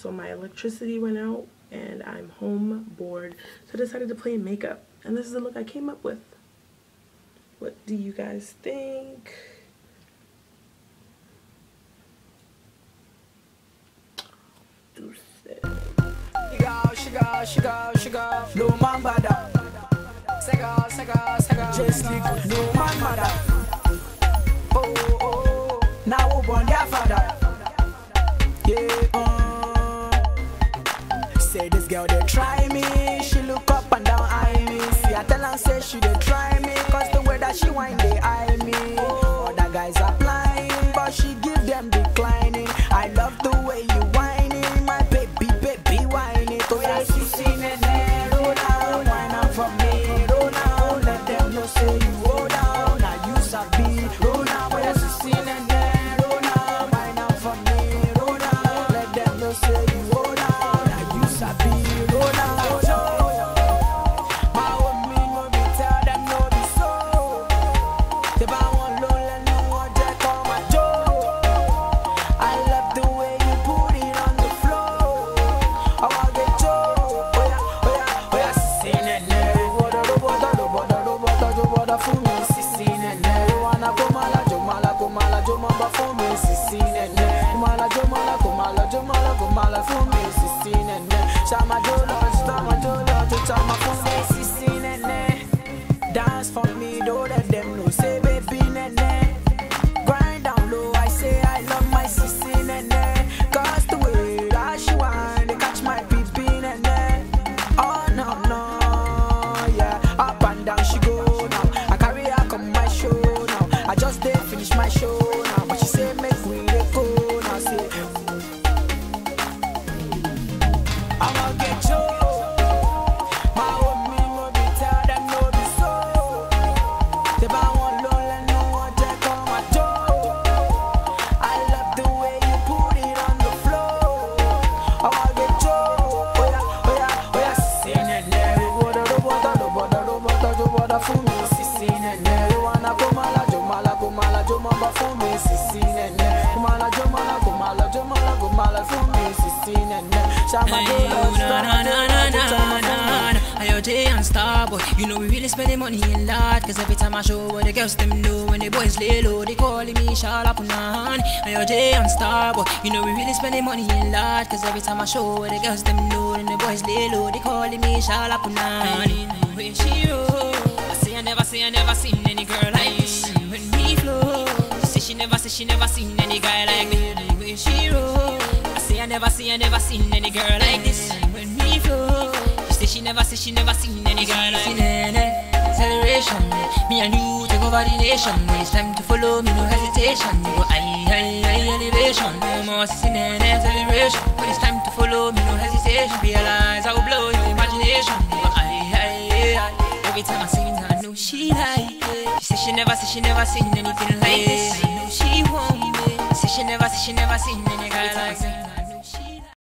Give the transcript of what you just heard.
So my electricity went out and I'm home bored, so I decided to play makeup, and this is the look I came up with. What do you guys think? Sugar, no man bada. Sega, just like no man mother. Oh, now we born their father. Yeah, say this girl they try me. She look up and down eye me. See I tell her say she they try me, cause the way that she whine they eye me. Other guys are applying, but she give them declining. I love the way you whining, my baby whining. Oh yeah, she seen it there, roll down, whine out for me, roll down. Let them know say you roll down, now you sabi, roll down. Oh yeah, she seen it there, roll down, whine out for me, roll down. Let them know say you roll down, now you sabi, roll down. My woman no be tell them no be so. They buy one low, let no one jack on my jaw. I love the way you put it on the floor. I want get Joe. Oh yeah, sissy nene. Water for me, sissy nene. You wanna go mala, jo mamba for me, sissy nene. Mala, jo mala for me, sissy nene. Chama jo, chama for me, sissy nene. Dance for me, don't let them know, say baby nene. Grind down low, I say I love my sissy nene. Cause the way that she whine, they catch my pee nene. Oh no, yeah. Up and down she go now. I carry her come my show now. I just did finish my show now, but she say make we dey go now. Say I'ma get you. My woman no be tell them no be so. They buy one low, let no one jack on my door. I love the way you put it on the floor. I'ma get you. Oh yeah, sissy nene. Water for me, sissy nene. You wanna go mala, jo mamba for me, sissy nene. Mala, jo mala for me, sissy nene. Shama IOJ and Starboy, you know we really spending money in lot. Cause every time I show what the girls them know, when the boys lay low, they calling me Shalapunan. IOJ and Starboy, you know we really spending money in lot. Cause every time I show what the girls them know, when the boys lay low, they calling me Shalapunan. When she roll, I never seen any girl like this. When we flow, she never seen any guy like me. When she roll, I never seen any girl like this. When we flow, she never seen any guy like me. Celebration, me and you take over the nation. When it's time to follow me, no hesitation. You go high elevation. No more celebration. When it's time to follow me, no hesitation. Realize I will blow your imagination. You go high. Every time I sing her, I know she like it. She say she never seen anything like this. I know she want me. Say she never seen any guy like this.